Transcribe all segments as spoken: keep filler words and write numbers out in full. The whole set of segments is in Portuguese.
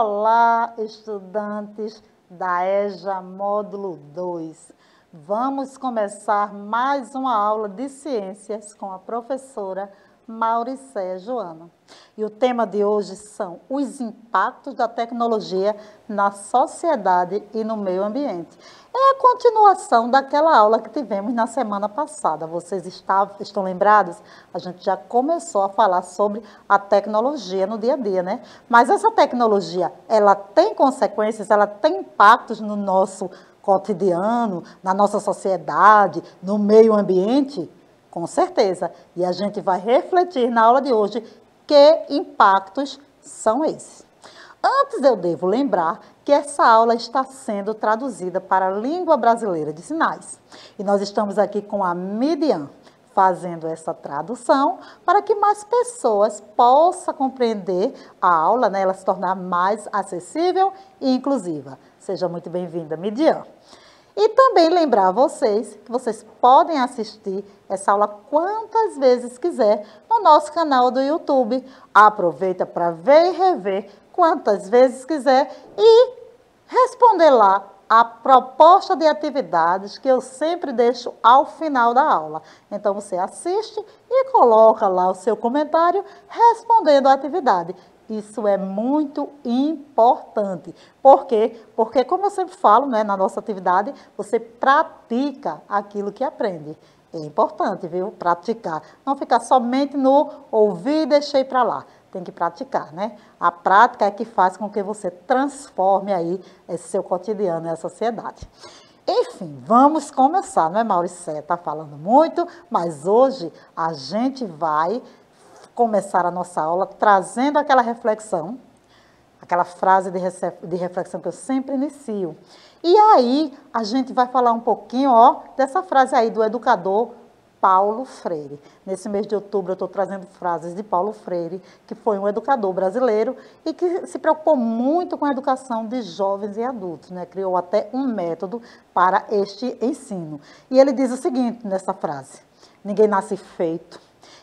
Olá, estudantes da EJA Módulo dois. Vamos começar mais uma aula de ciências com a professora Mauricéia Joana. E o tema de hoje são os impactos da tecnologia na sociedade e no meio ambiente. É a continuação daquela aula que tivemos na semana passada. Vocês estavam, estão lembrados? A gente já começou a falar sobre a tecnologia no dia a dia, né? Mas essa tecnologia, ela tem consequências, ela tem impactos no nosso cotidiano, na nossa sociedade, no meio ambiente? Com certeza. E a gente vai refletir na aula de hoje que impactos são esses. Antes, eu devo lembrar que essa aula está sendo traduzida para a língua brasileira de sinais. E nós estamos aqui com a Midian, fazendo essa tradução para que mais pessoas possam compreender a aula, né, ela se tornar mais acessível e inclusiva. Seja muito bem-vinda, Midian. E também lembrar a vocês que vocês podem assistir essa aula quantas vezes quiser no nosso canal do YouTube. Aproveita para ver e rever quantas vezes quiser e responder lá a proposta de atividades que eu sempre deixo ao final da aula. Então você assiste e coloca lá o seu comentário respondendo a atividade. Isso é muito importante. Por quê? Porque, como eu sempre falo, né, na nossa atividade, você pratica aquilo que aprende. É importante, viu? Praticar. Não ficar somente no ouvir e deixei para lá. Tem que praticar, né? A prática é que faz com que você transforme aí esse seu cotidiano e a sociedade. Enfim, vamos começar, não é, Mauricéia? Está falando muito, mas hoje a gente vai começar a nossa aula trazendo aquela reflexão, aquela frase de, de reflexão que eu sempre inicio. E aí a gente vai falar um pouquinho, ó, dessa frase aí do educador Paulo Freire. Nesse mês de outubro eu estou trazendo frases de Paulo Freire, que foi um educador brasileiro e que se preocupou muito com a educação de jovens e adultos, né? Criou até um método para este ensino. E ele diz o seguinte nessa frase: ninguém nasce feito,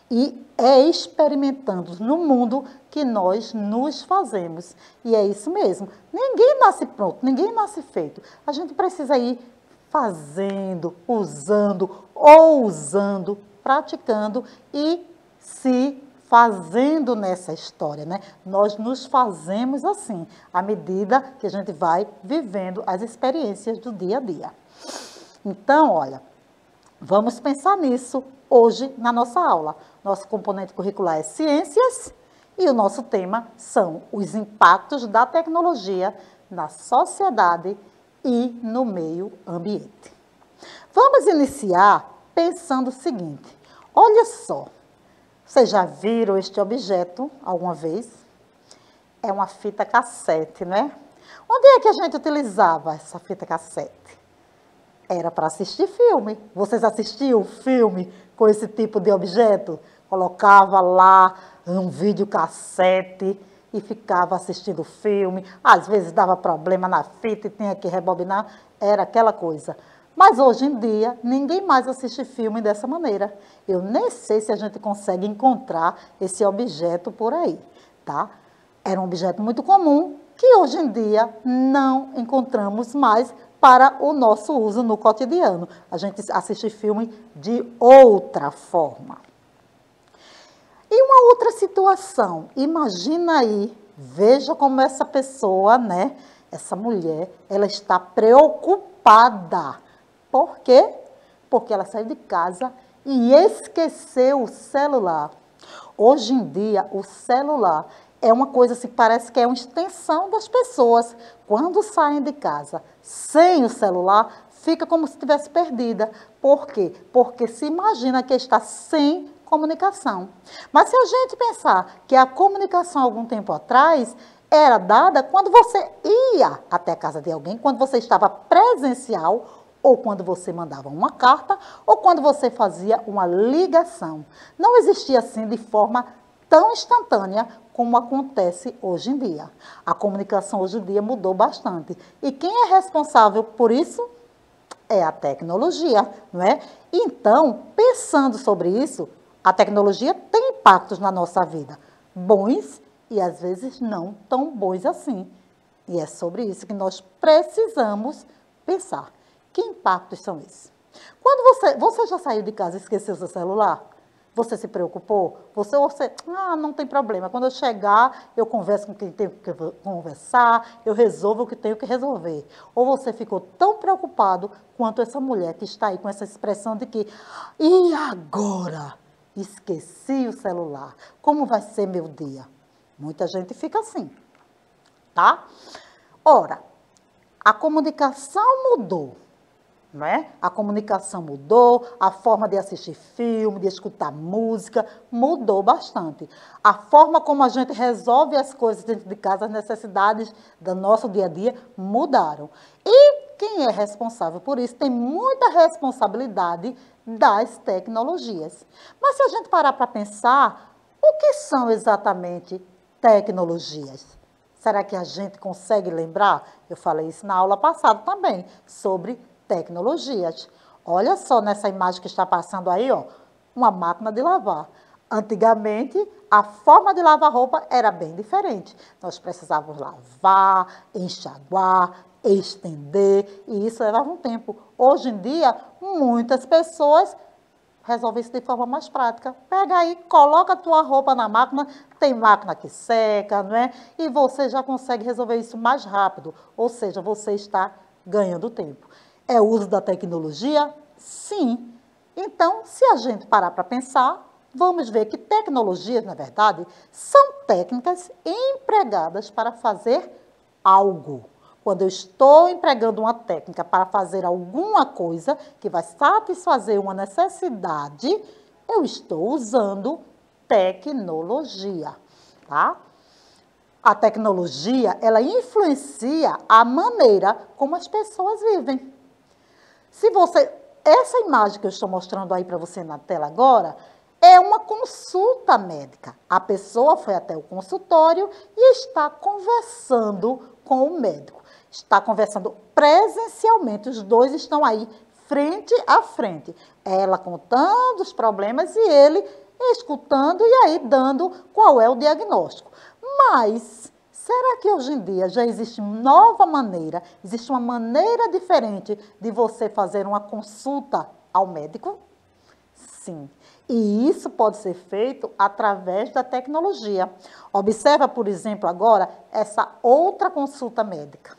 e é experimentando no mundo que nós nos fazemos. E é isso mesmo. Ninguém nasce pronto, ninguém nasce feito. A gente precisa ir fazendo, usando, ousando, praticando e se fazendo nessa história, né? Nós nos fazemos assim, à medida que a gente vai vivendo as experiências do dia a dia. Então, olha, vamos pensar nisso hoje na nossa aula. Nosso componente curricular é ciências e o nosso tema são os impactos da tecnologia na sociedade e no meio ambiente. Vamos iniciar pensando o seguinte: olha só, vocês já viram este objeto alguma vez? É uma fita cassete, né? Onde é que a gente utilizava essa fita cassete? Era para assistir filme. Vocês assistiam filme com esse tipo de objeto? Colocava lá um videocassete e ficava assistindo filme. Às vezes dava problema na fita e tinha que rebobinar. Era aquela coisa. Mas hoje em dia, ninguém mais assiste filme dessa maneira. Eu nem sei se a gente consegue encontrar esse objeto por aí, tá? Era um objeto muito comum que hoje em dia não encontramos mais para o nosso uso no cotidiano. A gente assiste filme de outra forma. E uma outra situação, imagina aí, veja como essa pessoa, né, essa mulher, ela está preocupada. Por quê? Porque ela saiu de casa e esqueceu o celular. Hoje em dia, o celular é uma coisa que parece que é uma extensão das pessoas. Quando saem de casa sem o celular, fica como se estivesse perdida. Por quê? Porque se imagina que está sem comunicação. Mas se a gente pensar que a comunicação, algum tempo atrás, era dada quando você ia até a casa de alguém, quando você estava presencial, ou quando você mandava uma carta, ou quando você fazia uma ligação. Não existia assim de forma tão instantânea como acontece hoje em dia. A comunicação hoje em dia mudou bastante. E quem é responsável por isso é a tecnologia, não é? Então, pensando sobre isso, a tecnologia tem impactos na nossa vida, bons e às vezes não tão bons assim. E é sobre isso que nós precisamos pensar. Que impactos são esses? Quando você, você já saiu de casa e esqueceu seu celular? Você se preocupou? Você, você, ah, não tem problema. Quando eu chegar, eu converso com quem tenho que conversar, eu resolvo o que tenho que resolver. Ou você ficou tão preocupado quanto essa mulher que está aí com essa expressão de que, e agora? Esqueci o celular. Como vai ser meu dia? Muita gente fica assim, tá? Ora, a comunicação mudou. Não é? A comunicação mudou, a forma de assistir filme, de escutar música, mudou bastante. A forma como a gente resolve as coisas dentro de casa, as necessidades do nosso dia a dia mudaram. E quem é responsável por isso tem muita responsabilidade das tecnologias. Mas se a gente parar para pensar, o que são exatamente tecnologias? Será que a gente consegue lembrar? Eu falei isso na aula passada também, sobre tecnologias. Olha só nessa imagem que está passando aí, ó, uma máquina de lavar. Antigamente, a forma de lavar roupa era bem diferente. Nós precisávamos lavar, enxaguar, estender, e isso levava um tempo. Hoje em dia, muitas pessoas resolvem isso de forma mais prática. Pega aí, coloca a tua roupa na máquina, tem máquina que seca, não é? E você já consegue resolver isso mais rápido. Ou seja, você está ganhando tempo. É o uso da tecnologia? Sim. Então, se a gente parar para pensar, vamos ver que tecnologias, na verdade, são técnicas empregadas para fazer algo. Quando eu estou empregando uma técnica para fazer alguma coisa que vai satisfazer uma necessidade, eu estou usando tecnologia, tá? A tecnologia, ela influencia a maneira como as pessoas vivem. Se você, essa imagem que eu estou mostrando aí para você na tela agora, é uma consulta médica. A pessoa foi até o consultório e está conversando com o médico. Está conversando presencialmente, os dois estão aí frente a frente. Ela contando os problemas e ele escutando e aí dando qual é o diagnóstico. Mas será que hoje em dia já existe nova maneira, existe uma maneira diferente de você fazer uma consulta ao médico? Sim. E isso pode ser feito através da tecnologia. Observa, por exemplo, agora essa outra consulta médica.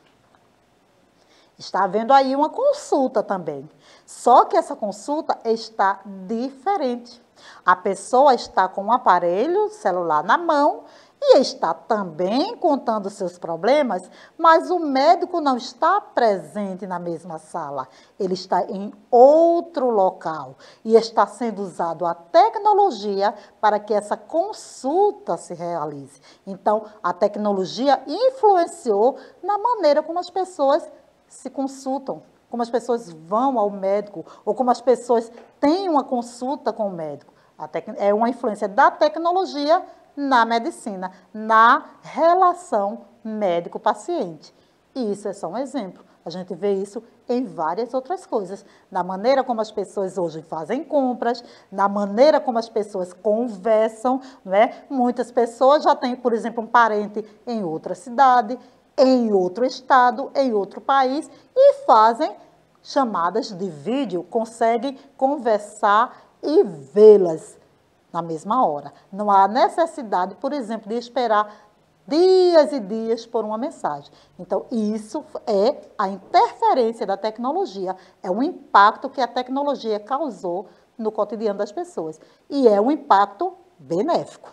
Está havendo aí uma consulta também. Só que essa consulta está diferente. A pessoa está com um aparelho celular na mão e está também contando seus problemas, mas o médico não está presente na mesma sala. Ele está em outro local e está sendo usado a tecnologia para que essa consulta se realize. Então, a tecnologia influenciou na maneira como as pessoas se consultam, como as pessoas vão ao médico ou como as pessoas têm uma consulta com o médico. É uma influência da tecnologia na medicina, na relação médico-paciente. E isso é só um exemplo. A gente vê isso em várias outras coisas. Na maneira como as pessoas hoje fazem compras, na maneira como as pessoas conversam, não é? Muitas pessoas já têm, por exemplo, um parente em outra cidade, em outro estado, em outro país, e fazem chamadas de vídeo, conseguem conversar e vê-las na mesma hora. Não há necessidade, por exemplo, de esperar dias e dias por uma mensagem. Então, isso é a interferência da tecnologia, é um impacto que a tecnologia causou no cotidiano das pessoas. E é um impacto benéfico.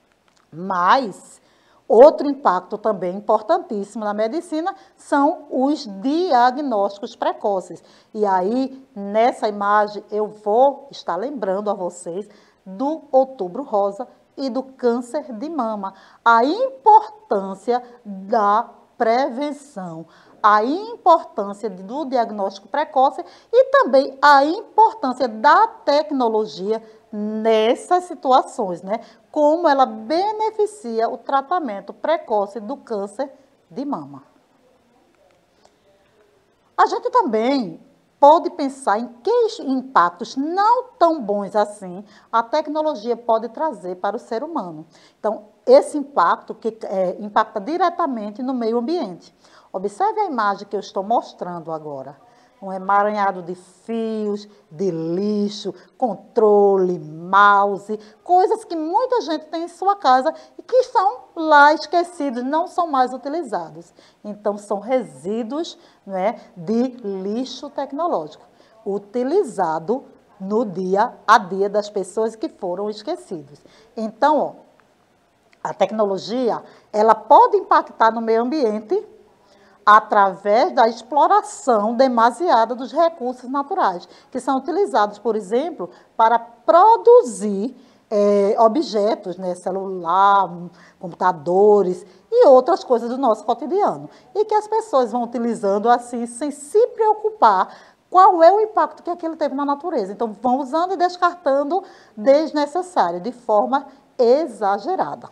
Mas outro impacto também importantíssimo na medicina são os diagnósticos precoces. E aí, nessa imagem, eu vou estar lembrando a vocês do Outubro Rosa e do câncer de mama. A importância da prevenção, a importância do diagnóstico precoce e também a importância da tecnologia nessas situações, né? Como ela beneficia o tratamento precoce do câncer de mama. A gente também pode pensar em que impactos não tão bons assim a tecnologia pode trazer para o ser humano. Então, esse impacto que é, impacta diretamente no meio ambiente. Observe a imagem que eu estou mostrando agora. Um emaranhado de fios, de lixo, controle, mouse, coisas que muita gente tem em sua casa e que estão lá esquecidos, não são mais utilizados. Então, são resíduos, não é, de lixo tecnológico, utilizado no dia a dia das pessoas que foram esquecidos. Então, ó, a tecnologia, ela pode impactar no meio ambiente através da exploração demasiada dos recursos naturais, que são utilizados, por exemplo, para produzir é, objetos, né, celular, computadores e outras coisas do nosso cotidiano. E que as pessoas vão utilizando assim, sem se preocupar qual é o impacto que aquilo teve na natureza. Então, vão usando e descartando desnecessário, de forma exagerada.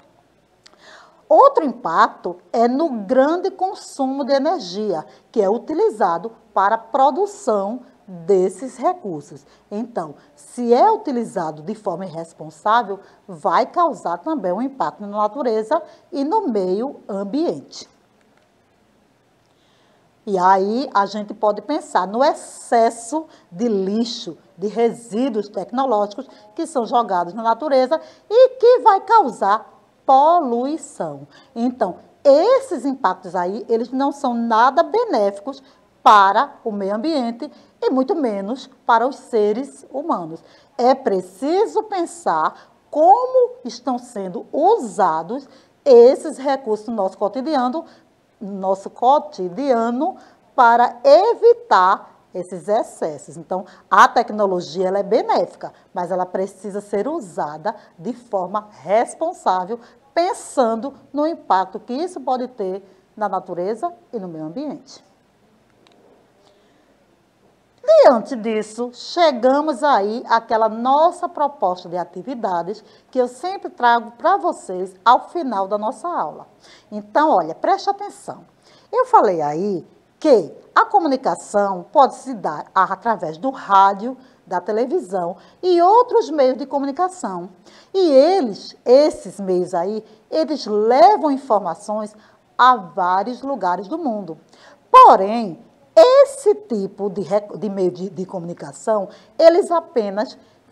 Outro impacto é no grande consumo de energia, que é utilizado para a produção desses recursos. Então, se é utilizado de forma irresponsável, vai causar também um impacto na natureza e no meio ambiente. E aí a gente pode pensar no excesso de lixo, de resíduos tecnológicos que são jogados na natureza e que vai causar poluição. Então, esses impactos aí, eles não são nada benéficos para o meio ambiente e muito menos para os seres humanos. É preciso pensar como estão sendo usados esses recursos no nosso cotidiano, nosso cotidiano para evitar esses excessos. Então, a tecnologia ela é benéfica, mas ela precisa ser usada de forma responsável, pensando no impacto que isso pode ter na natureza e no meio ambiente. Diante disso, chegamos aí àquela nossa proposta de atividades que eu sempre trago para vocês ao final da nossa aula. Então, olha, preste atenção. Eu falei aí que a comunicação pode se dar através do rádio, da televisão e outros meios de comunicação. E eles, esses meios aí, eles levam informações a vários lugares do mundo. Porém, esse tipo de, de meio de, de comunicação, eles apenas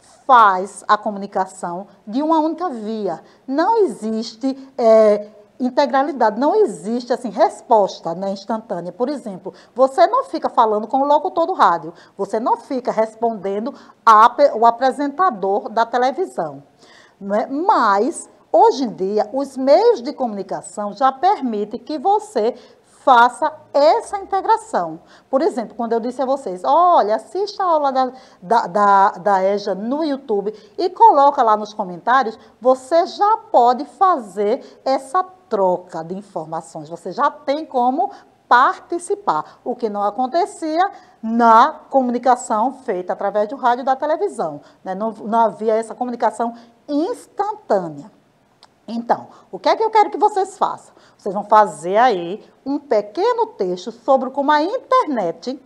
faz a comunicação de uma única via. Não existe é, integralidade, não existe assim, resposta, né, instantânea. Por exemplo, você não fica falando com o locutor do rádio, você não fica respondendo ao apresentador da televisão. Né? Mas, hoje em dia, os meios de comunicação já permitem que você faça essa integração. Por exemplo, quando eu disse a vocês, olha, assista a aula da, da, da, da EJA no YouTube e coloca lá nos comentários, você já pode fazer essa troca de informações, você já tem como participar, o que não acontecia na comunicação feita através do rádio e da televisão, né? não, não havia essa comunicação instantânea. Então, o que é que eu quero que vocês façam? Vocês vão fazer aí um pequeno texto sobre como a internet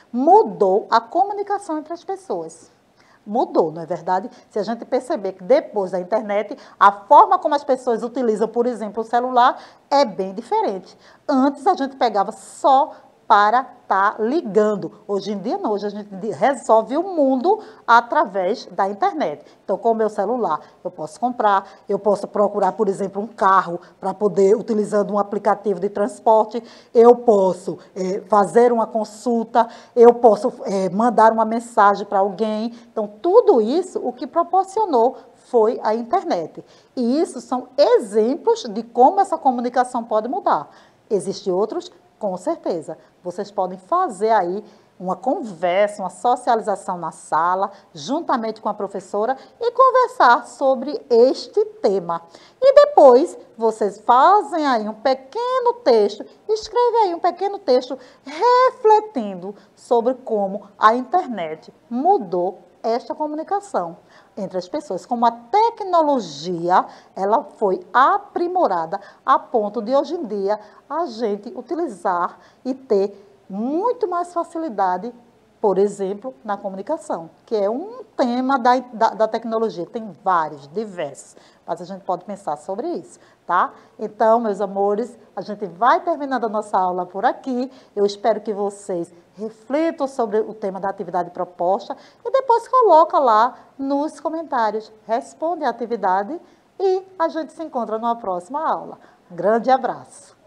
mudou a comunicação entre as pessoas. Mudou, não é verdade? Se a gente perceber que depois da internet, a forma como as pessoas utilizam, por exemplo, o celular, é bem diferente. Antes a gente pegava só para estar ligando. Hoje em dia não, hoje a gente resolve o mundo através da internet. Então, com o meu celular, eu posso comprar, eu posso procurar, por exemplo, um carro para poder, utilizando um aplicativo de transporte, eu posso é, fazer uma consulta, eu posso é, mandar uma mensagem para alguém. Então, tudo isso, o que proporcionou foi a internet. E isso são exemplos de como essa comunicação pode mudar. Existem outros. Com certeza, vocês podem fazer aí uma conversa, uma socialização na sala, juntamente com a professora, e conversar sobre este tema. E depois, vocês fazem aí um pequeno texto, escrevem aí um pequeno texto refletindo sobre como a internet mudou esta comunicação entre as pessoas, como a tecnologia ela foi aprimorada a ponto de hoje em dia a gente utilizar e ter muito mais facilidade Por exemplo, na comunicação, que é um tema da, da, da tecnologia. Tem vários, diversos, mas a gente pode pensar sobre isso, tá? Então, meus amores, a gente vai terminando a nossa aula por aqui. Eu espero que vocês reflitam sobre o tema da atividade proposta e depois coloca lá nos comentários, responde a atividade e a gente se encontra numa próxima aula. Um grande abraço!